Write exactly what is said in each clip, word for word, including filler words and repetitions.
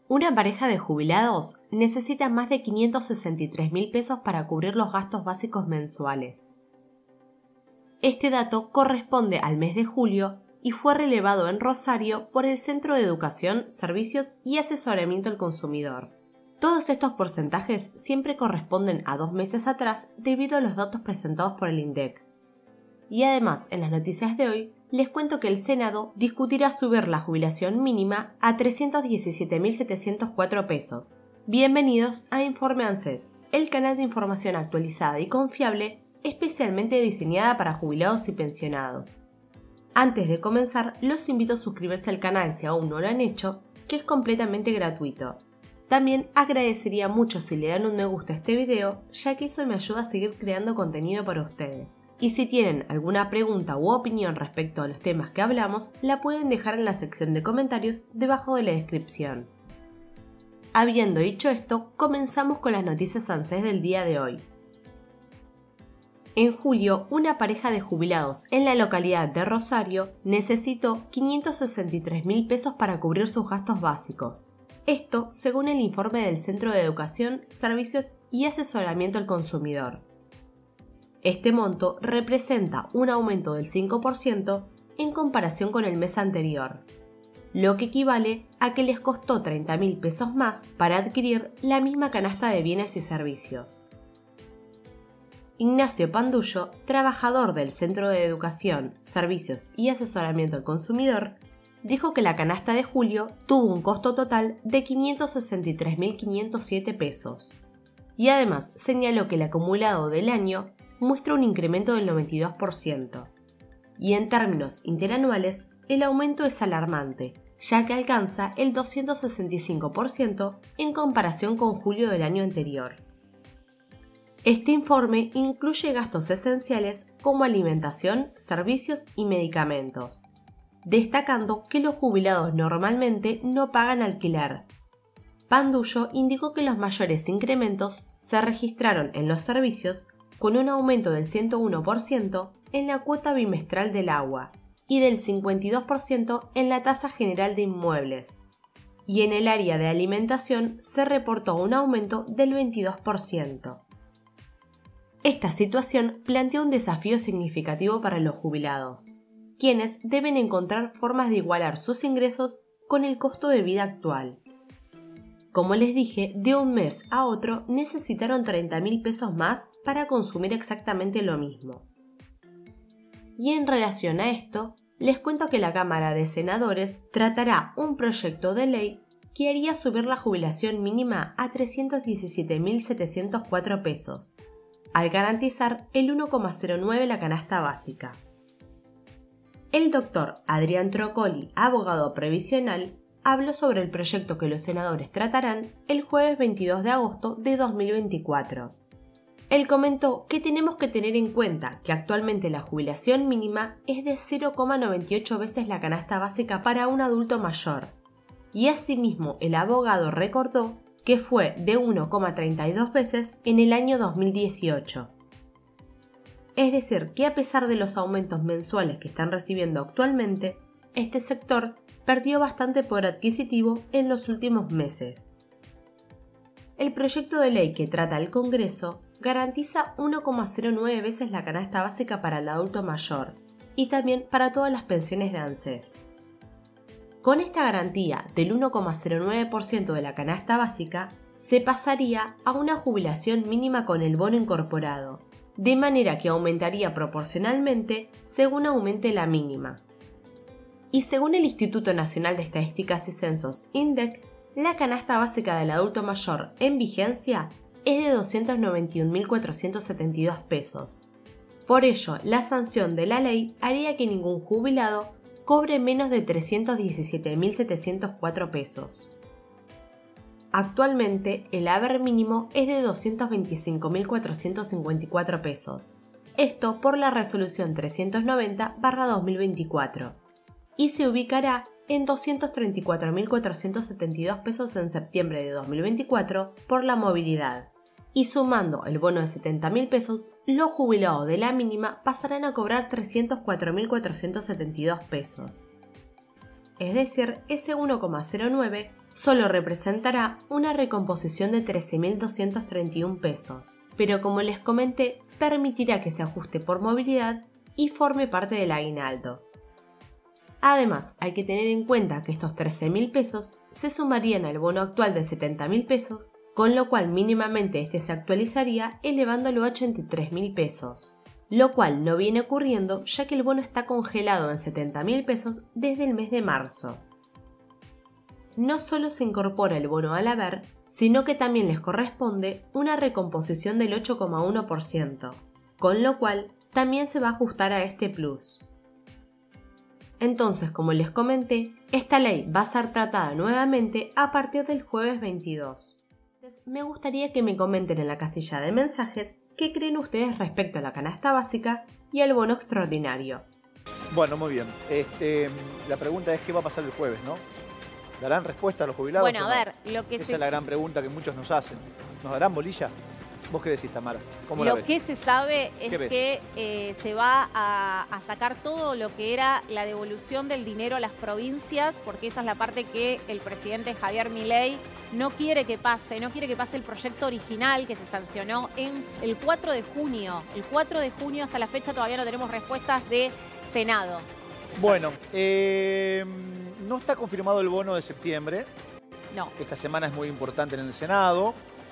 Una pareja de jubilados necesita más de quinientos sesenta y tres mil pesos para cubrir los gastos básicos mensuales. Este dato corresponde al mes de julio y fue relevado en Rosario por el Centro de Educación, Servicios y Asesoramiento al Consumidor. Todos estos porcentajes siempre corresponden a dos meses atrás debido a los datos presentados por el INDEC. Y además, en las noticias de hoy, les cuento que el Senado discutirá subir la jubilación mínima a trescientos diecisiete mil setecientos cuatro pesos. Bienvenidos a Informe ANSES, el canal de información actualizada y confiable especialmente diseñada para jubilados y pensionados. Antes de comenzar, los invito a suscribirse al canal si aún no lo han hecho, que es completamente gratuito. También agradecería mucho si le dan un me gusta a este video, ya que eso me ayuda a seguir creando contenido para ustedes. Y si tienen alguna pregunta u opinión respecto a los temas que hablamos, la pueden dejar en la sección de comentarios debajo de la descripción. Habiendo dicho esto, comenzamos con las noticias ANSES del día de hoy. En julio, una pareja de jubilados en la localidad de Rosario necesitó quinientos sesenta y tres mil pesos para cubrir sus gastos básicos. Esto según el informe del Centro de Educación, Servicios y Asesoramiento al Consumidor. Este monto representa un aumento del cinco por ciento en comparación con el mes anterior, lo que equivale a que les costó treinta mil pesos más para adquirir la misma canasta de bienes y servicios. Ignacio Pandullo, trabajador del Centro de Educación, Servicios y Asesoramiento al Consumidor, dijo que la canasta de julio tuvo un costo total de quinientos sesenta y tres mil quinientos siete pesos. Y además señaló que el acumulado del año muestra un incremento del noventa y dos por ciento. Y en términos interanuales, el aumento es alarmante, ya que alcanza el doscientos sesenta y cinco por ciento en comparación con julio del año anterior. Este informe incluye gastos esenciales como alimentación, servicios y medicamentos, destacando que los jubilados normalmente no pagan alquiler. Pandullo indicó que los mayores incrementos se registraron en los servicios con un aumento del ciento uno por ciento en la cuota bimestral del agua y del cincuenta y dos por ciento en la tasa general de inmuebles. Y en el área de alimentación se reportó un aumento del veintidós por ciento. Esta situación plantea un desafío significativo para los jubilados, quienes deben encontrar formas de igualar sus ingresos con el costo de vida actual. Como les dije, de un mes a otro necesitaron treinta mil pesos más para consumir exactamente lo mismo. Y en relación a esto, les cuento que la Cámara de Senadores tratará un proyecto de ley que haría subir la jubilación mínima a trescientos diecisiete mil setecientos cuatro pesos, al garantizar el uno coma cero nueve la canasta básica. El doctor Adrián Trocoli, abogado previsional, habló sobre el proyecto que los senadores tratarán el jueves veintidós de agosto de dos mil veinticuatro. Él comentó que tenemos que tener en cuenta que actualmente la jubilación mínima es de cero coma noventa y ocho veces la canasta básica para un adulto mayor, y asimismo el abogado recordó que fue de uno coma treinta y dos veces en el año dos mil dieciocho. Es decir, que a pesar de los aumentos mensuales que están recibiendo actualmente, este sector perdió bastante poder adquisitivo en los últimos meses. El proyecto de ley que trata el Congreso garantiza uno coma cero nueve veces la canasta básica para el adulto mayor y también para todas las pensiones de ANSES. Con esta garantía del uno coma cero nueve por ciento de la canasta básica, se pasaría a una jubilación mínima con el bono incorporado, de manera que aumentaría proporcionalmente según aumente la mínima. Y según el Instituto Nacional de Estadísticas y Censos, INDEC, la canasta básica del adulto mayor en vigencia es de doscientos noventa y un mil cuatrocientos setenta y dos pesos. Por ello, la sanción de la ley haría que ningún jubilado cobre menos de trescientos diecisiete mil setecientos cuatro pesos. Actualmente, el haber mínimo es de doscientos veinticinco mil cuatrocientos cincuenta y cuatro pesos, esto por la resolución trescientos noventa barra dos mil veinticuatro, y se ubicará en doscientos treinta y cuatro mil cuatrocientos setenta y dos pesos en septiembre de dos mil veinticuatro por la movilidad, y sumando el bono de setenta mil pesos, los jubilados de la mínima pasarán a cobrar trescientos cuatro mil cuatrocientos setenta y dos pesos. Es decir, ese uno coma cero nueve solo representará una recomposición de trece mil doscientos treinta y uno pesos, pero como les comenté, permitirá que se ajuste por movilidad y forme parte del aguinaldo. Además, hay que tener en cuenta que estos trece mil pesos se sumarían al bono actual de setenta mil pesos, con lo cual mínimamente este se actualizaría elevándolo a ochenta y tres mil pesos, lo cual no viene ocurriendo ya que el bono está congelado en setenta mil pesos desde el mes de marzo. No solo se incorpora el bono al haber, sino que también les corresponde una recomposición del ocho coma uno por ciento, con lo cual también se va a ajustar a este plus. Entonces, como les comenté, esta ley va a ser tratada nuevamente a partir del jueves veintidós. Entonces, me gustaría que me comenten en la casilla de mensajes qué creen ustedes respecto a la canasta básica y al bono extraordinario. Bueno, muy bien. Este, la pregunta es qué va a pasar el jueves, ¿no? ¿Darán respuesta a los jubilados? Bueno, a ver, lo que Esa se... es la gran pregunta que muchos nos hacen. ¿Nos darán bolilla? ¿Vos qué decís, Tamara? ¿Cómo la Lo ves? que se sabe es ¿Qué ves? que eh, se va a, a sacar todo lo que era la devolución del dinero a las provincias, porque esa es la parte que el presidente Javier Milei no quiere que pase, no quiere que pase el proyecto original que se sancionó en el cuatro de junio. El cuatro de junio hasta la fecha todavía no tenemos respuestas de Senado. Bueno, eh, no está confirmado el bono de septiembre. No. Esta semana es muy importante en el Senado.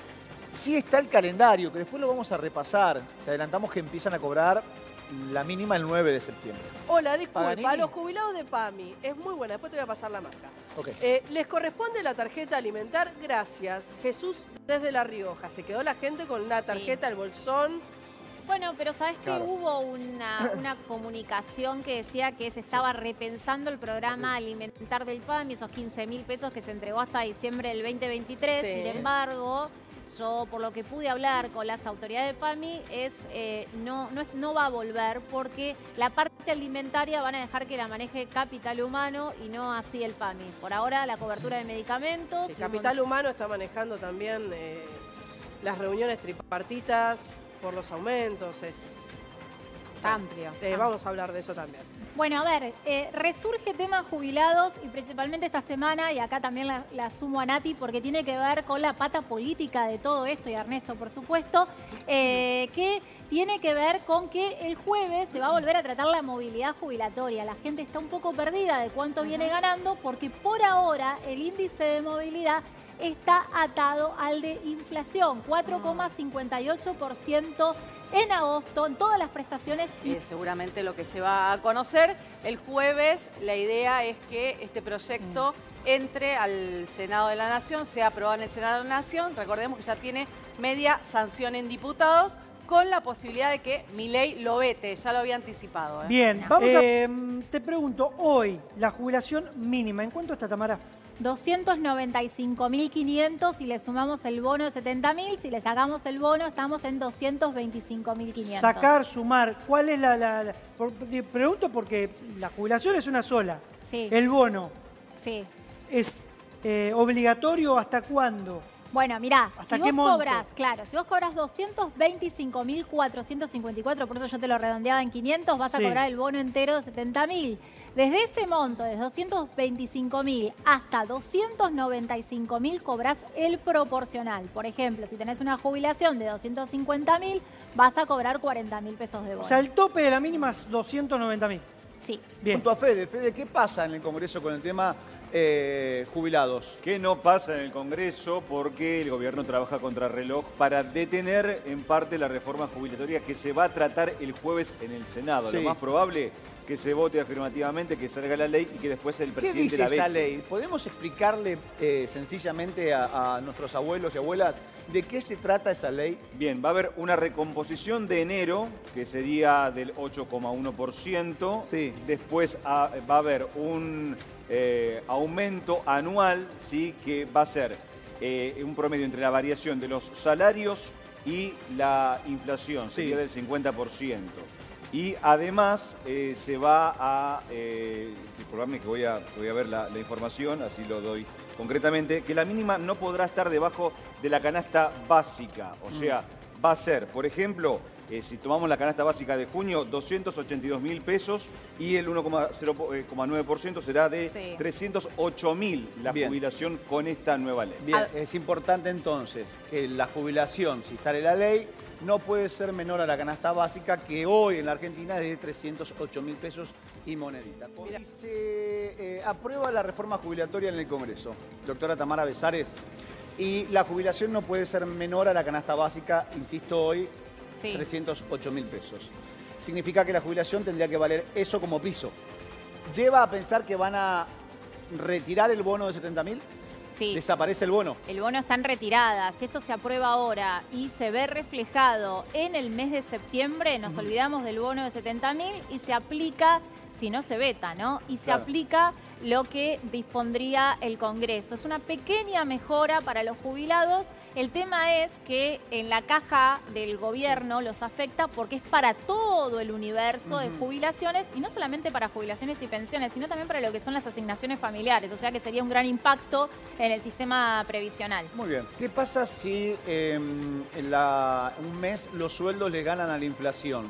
Sí está el calendario, que después lo vamos a repasar. Te adelantamos que empiezan a cobrar la mínima el nueve de septiembre. Hola, disculpa, Paganini. a los jubilados de PAMI, es muy buena, después te voy a pasar la marca. Ok. Eh, ¿Les corresponde la tarjeta alimentar? Gracias. Jesús desde La Rioja, se quedó la gente con la tarjeta, Sí. el bolsón. Bueno, pero ¿sabes Claro. que hubo una, una comunicación que decía que se estaba repensando el programa alimentar del PAMI, esos quince mil pesos que se entregó hasta diciembre del veinte veintitrés? Sí. Sin embargo, yo por lo que pude hablar con las autoridades de PAMI, es, eh, no, no, es- no va a volver porque la parte alimentaria van a dejar que la maneje Capital Humano y no así el PAMI. Por ahora la cobertura de medicamentos. Sí, y un Capital Humano está manejando también eh, las reuniones tripartitas por los aumentos. Es amplio. Eh, vamos a hablar de eso también. Bueno, a ver, eh, resurge tema jubilados y principalmente esta semana, y acá también la, la sumo a Nati porque tiene que ver con la pata política de todo esto, y a Ernesto por supuesto, eh, que tiene que ver con que el jueves se va a volver a tratar la movilidad jubilatoria. La gente está un poco perdida de cuánto viene ganando porque por ahora el índice de movilidad está atado al de inflación, cuatro coma cincuenta y ocho por ciento en agosto, en todas las prestaciones. Eh, seguramente lo que se va a conocer el jueves, la idea es que este proyecto entre al Senado de la Nación, sea aprobado en el Senado de la Nación. Recordemos que ya tiene media sanción en diputados, con la posibilidad de que Milei lo vete, ya lo había anticipado. ¿eh? Bien, No. vamos eh, te pregunto, hoy, la jubilación mínima, ¿en cuánto está, Tamara? doscientos noventa y cinco mil quinientos, si le sumamos el bono de setenta mil, si le sacamos el bono estamos en doscientos veinticinco mil quinientos. Sacar, sumar, ¿cuál es la...? la, la- por- te pregunto porque la jubilación es una sola. Sí, El bono sí. es eh, obligatorio ¿hasta cuándo? Bueno, mirá, ¿Hasta si qué vos monto? cobras, claro, si vos cobras doscientos veinticinco mil cuatrocientos cincuenta y cuatro, por eso yo te lo redondeaba en quinientos, vas a Sí. cobrar el bono entero de setenta mil. Desde ese monto, de doscientos veinticinco mil hasta doscientos noventa y cinco mil, cobras el proporcional. Por ejemplo, si tenés una jubilación de doscientos cincuenta mil, vas a cobrar cuarenta mil pesos de O bono. sea, el tope de la mínima es doscientos noventa mil. Sí. Bien. Junto a Fede. Fede, ¿qué pasa en el Congreso con el tema eh, jubilados? ¿Qué no pasa en el Congreso? Porque el gobierno trabaja contra reloj para detener en parte la reforma jubilatoria que se va a tratar el jueves en el Senado. Sí. Lo más probable que se vote afirmativamente, que salga la ley y que después el ¿Qué presidente dice la esa vete. ley? ¿Podemos explicarle eh, sencillamente a, a nuestros abuelos y abuelas de qué se trata esa ley? Bien, va a haber una recomposición de enero, que sería del ocho coma uno por ciento. Sí. Después ah, va a haber un eh, aumento anual, ¿sí? Que va a ser eh, un promedio entre la variación de los salarios y la inflación, Sí. sería del cincuenta por ciento. Y además eh, se va a, eh, disculpame que voy a, voy a ver la, la información, así lo doy concretamente, que la mínima no podrá estar debajo de la canasta básica. O sea, va a ser, por ejemplo, Eh, si tomamos la canasta básica de junio, doscientos ochenta y dos mil pesos y el uno coma nueve por ciento será de Sí. trescientos ocho mil la Bien. jubilación con esta nueva ley. Bien, Ah. es importante entonces que la jubilación, si sale la ley, no puede ser menor a la canasta básica, que hoy en la Argentina es de trescientos ocho mil pesos y monedita. Si se eh, aprueba la reforma jubilatoria en el Congreso, doctora Tamara Besares, y la jubilación no puede ser menor a la canasta básica, insisto hoy, Sí. trescientos ocho mil pesos. Significa que la jubilación tendría que valer eso como piso. ¿Lleva a pensar que van a retirar el bono de setenta mil? Sí. ¿Desaparece el bono? El bono está en retirada. Si esto se aprueba ahora y se ve reflejado en el mes de septiembre, nos olvidamos del bono de setenta mil y se aplica, si no se veta, ¿no? Y se Claro. aplica lo que dispondría el Congreso. Es una pequeña mejora para los jubilados. El tema es que en la caja del gobierno los afecta porque es para todo el universo de jubilaciones y no solamente para jubilaciones y pensiones, sino también para lo que son las asignaciones familiares. O sea que sería un gran impacto en el sistema previsional. Muy bien. ¿Qué pasa si eh, en la- un mes los sueldos le ganan a la inflación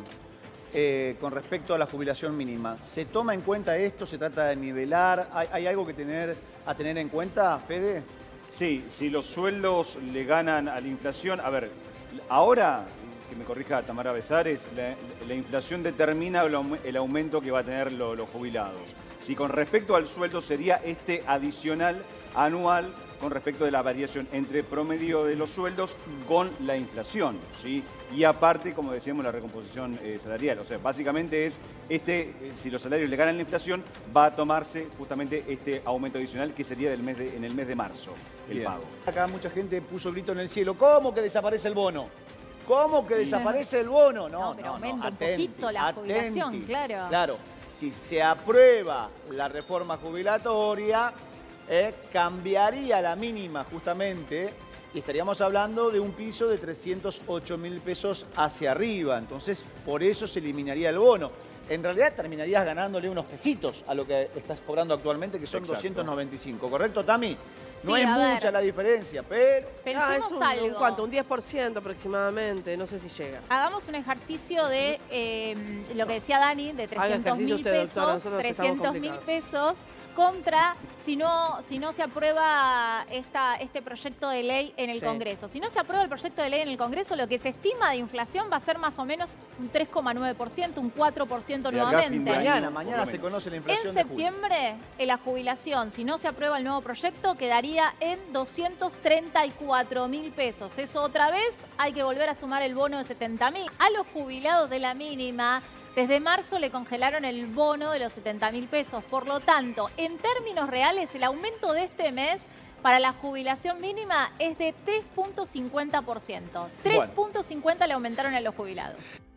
eh, con respecto a la jubilación mínima? ¿Se toma en cuenta esto? ¿Se trata de nivelar? ¿Hay, hay algo que tener, a tener en cuenta, Fede? Sí, si los sueldos le ganan a la inflación, a ver, ahora, que me corrija Tamara Besares, la, la inflación determina el, aum- el aumento que va a tener lo- los jubilados. Si con respecto al sueldo sería este adicional anual con respecto de la variación entre promedio de los sueldos con la inflación, ¿sí? Y aparte, como decíamos, la recomposición eh, salarial. O sea, básicamente es, este, eh, si los salarios le ganan la inflación, va a tomarse justamente este aumento adicional que sería del mes de, en el mes de marzo, el Bien. pago. Acá mucha gente puso grito en el cielo. ¿Cómo que desaparece el bono? ¿Cómo que desaparece el bono? No, No, pero no, aumenta un atenti, poquito la jubilación, atenti. claro. Claro, si se aprueba la reforma jubilatoria, eh, cambiaría la mínima justamente y estaríamos hablando de un piso de trescientos ocho mil pesos hacia arriba. Entonces, por eso se eliminaría el bono. En realidad terminarías ganándole unos pesitos a lo que estás cobrando actualmente, que son Exacto. doscientos noventa y cinco. ¿Correcto, Tami? No Sí, es a ver. mucha la diferencia, pero... Ah, Pensemos es un, algo. un cuánto, un diez por ciento aproximadamente, no sé si llega. Hagamos un ejercicio de eh, lo que decía Dani, de Haga trescientos ejercicio mil usted, doctora, pesos, nosotros estamos trescientos mil complicados. pesos contra si no, si no se aprueba esta, este proyecto de ley en el Sí. Congreso. Si no se aprueba el proyecto de ley en el Congreso, lo que se estima de inflación va a ser más o menos un tres coma nueve por ciento, un cuatro por ciento De acá a fin nuevamente. de año. Mañana, por mañana lo se menos. conoce la En inflación de julio. septiembre, en la jubilación, si no se aprueba el nuevo proyecto, quedaría en doscientos treinta y cuatro mil pesos. Eso otra vez hay que volver a sumar el bono de setenta mil. A los jubilados de la mínima, desde marzo le congelaron el bono de los setenta mil pesos. Por lo tanto, en términos reales, el aumento de este mes para la jubilación mínima es de tres punto cincuenta por ciento. tres punto cincuenta le aumentaron a los jubilados.